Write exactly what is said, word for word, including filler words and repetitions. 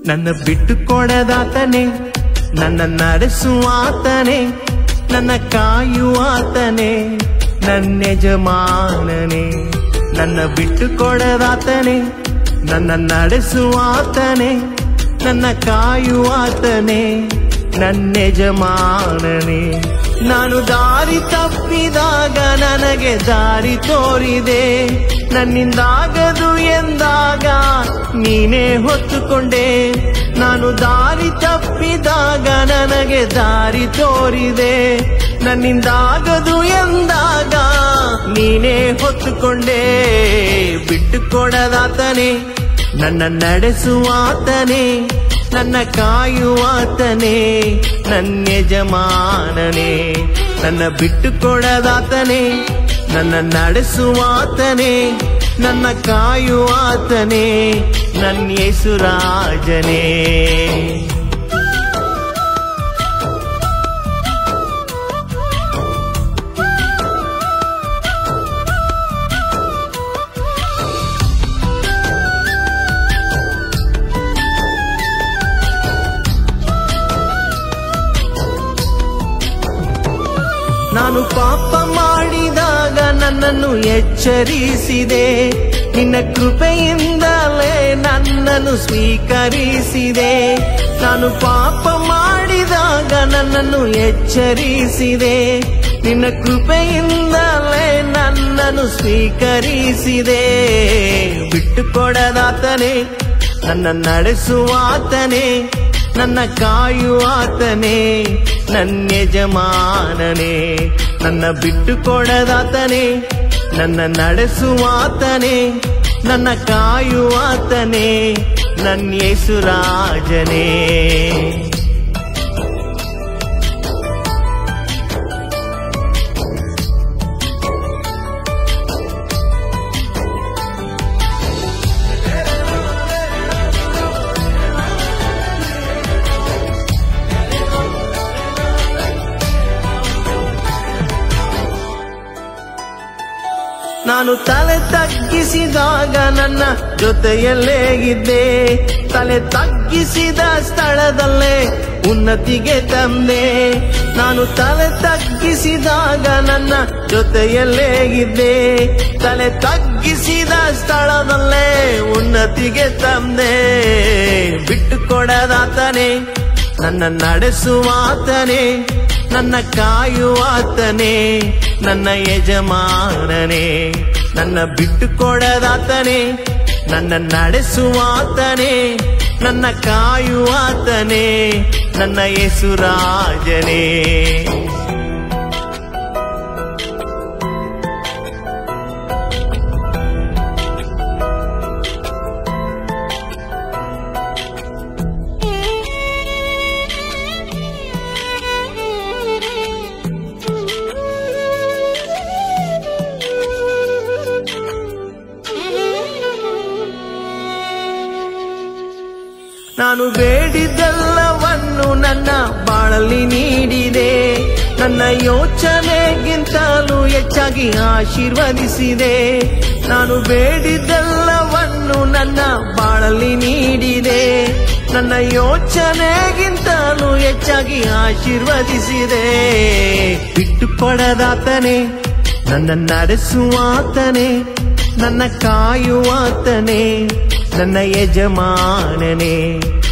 ನನ್ನ ಬಿಟ್ಟು ಕೊಡದಾತನೇ, ನನ್ನ ನಡೆಸುವಾತನೇ, ನನ್ನ ಕಾಯುವಾತನೇ, ನನ್ನ ಯಜಮಾನನೇ. ನನ್ನ ಬಿಟ್ಟು ಕೊಡದಾತನೇ, ನನ್ನ ನಡೆಸುವಾತನೇ, ನನ್ನ ಕಾಯುವಾತನೇ, ನನ್ನ ಯಜಮಾನನೇ. ನಾನು ದಾರಿ ತಪ್ಪಿದಾಗ ನನಗೆ ದಾರಿ ತೋರಿದೆ, ನನ್ನಿಂದಾಗದು ಎಂದಾಗ ನೀನೇ ಹೊತ್ತುಕೊಂಡೆ. ನಾನು ದಾರಿ ತಪ್ಪಿದಾಗ ನನಗೆ ದಾರಿ ತೋರಿದೆ, ನನ್ನಿಂದಾಗದು ಎಂದಾಗ ನೀನೇ ಹೊತ್ತುಕೊಂಡೆ. ಬಿಟ್ಟು ಕೊಡದಾತನೇ, ನನ್ನ ನಡೆಸುವಾತನೇ, ನನ್ನ ಕಾಯುವಾತನೇ, ನನ್ನ ಯಜಮಾನನೇ. ನನ್ನ ಬಿಟ್ಟು ಕೊಡದಾತನೇ, ನನ್ನ ನಡೆಸುವಾತನೇ, ನನ್ನ ಕಾಯುವಾತನೇ, ನನ್ನ ಯೇಸು ರಾಜನೇ. ನಾನು ಪಾಪ ಮಾಡಿದಾಗ ನನ್ನನ್ನು ಎಚ್ಚರಿಸಿದೆ, ನಿನ್ನ ಕೃಪೆಯಿಂದಲೇ ನನ್ನನ್ನು ಸ್ವೀಕರಿಸಿದೆ. ನಾನು ಪಾಪ ಮಾಡಿದಾಗ ನನ್ನನ್ನು ಎಚ್ಚರಿಸಿದೆ, ನಿನ್ನ ಕೃಪೆಯಿಂದಲೇ ನನ್ನನ್ನು ಸ್ವೀಕರಿಸಿದೆ. ಬಿಟ್ಟು ಕೊಡದಾತನೇ, ನನ್ನ ನಡೆಸುವಾತನೇ, ನನ್ನ ಕಾಯುವಾತನೇ, ನನ್ನ ಯಜಮಾನನೇ. ನನ್ನ ಬಿಟ್ಟು ಕೊಡದಾತನೇ, ನನ್ನ ನಡೆಸುವಾತನೇ, ನನ್ನ ಕಾಯುವಾತನೇ, ನನ್ನ ಯೇಸು ರಾಜನೇ. ನಾನು ತಲೆ ತಗ್ಗಿಸಿದಾಗ ನನ್ನ ಜೊತೆಯಲ್ಲೇ ಇದ್ದೆ, ತಲೆ ತಗ್ಗಿಸಿದ ಸ್ಥಳದಲ್ಲೇ ಉನ್ನತಿಗೆ ತಂದೆ. ನಾನು ತಲೆ ತಗ್ಗಿಸಿದಾಗ ನನ್ನ ಜೊತೆಯಲ್ಲೇ ಇದ್ದೆ, ತಲೆ ತಗ್ಗಿಸಿದ ಸ್ಥಳದಲ್ಲೇ ಉನ್ನತಿಗೆ ತಂದೆ. ಬಿಟ್ಟು ಕೊಡದಾತನೇ, ನನ್ನ ನಡೆಸುವಾತನೇ, ನನ್ನ ಕಾಯುವಾತನೇ, ನನ್ನ ಯಜಮಾನನೇ. ನನ್ನ ಬಿಟ್ಟು ಕೊಡದಾತನೇ, ನನ್ನ ನಡೆಸುವಾತನೇ, ನನ್ನ ಕಾಯುವಾತನೇ, ನನ್ನ ಯೇಸು ರಾಜನೇ. ನಾನು ಬೇಡಿದ್ದೆಲ್ಲವನ್ನು ನನ್ನ ಬಾಳಲ್ಲಿ ನೀಡಿದೆ, ನನ್ನ ಯೋಚನೆಗಿಂತಲೂ ಹೆಚ್ಚಾಗಿ ಆಶೀರ್ವದಿಸಿದೆ. ನಾನು ಬೇಡಿದ್ದೆಲ್ಲವನ್ನು ನನ್ನ ಬಾಳಲ್ಲಿ ನೀಡಿದೆ, ನನ್ನ ಯೋಚನೆಗಿಂತಲೂ ಹೆಚ್ಚಾಗಿ ಆಶೀರ್ವದಿಸಿದೆ. ಬಿಟ್ಟು ಕೊಡದಾತನೇ, ನನ್ನ ನಡೆಸುವಾತನೇ, ನನ್ನ ಕಾಯುವಾತನೇ, ನನ್ನ ಯಜಮಾನನೇ.